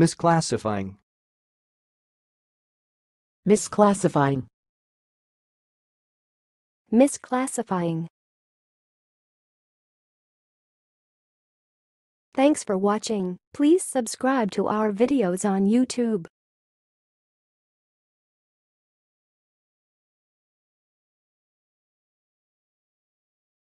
Misclassifying. Misclassifying. Misclassifying. Thanks for watching. Please subscribe to our videos on YouTube.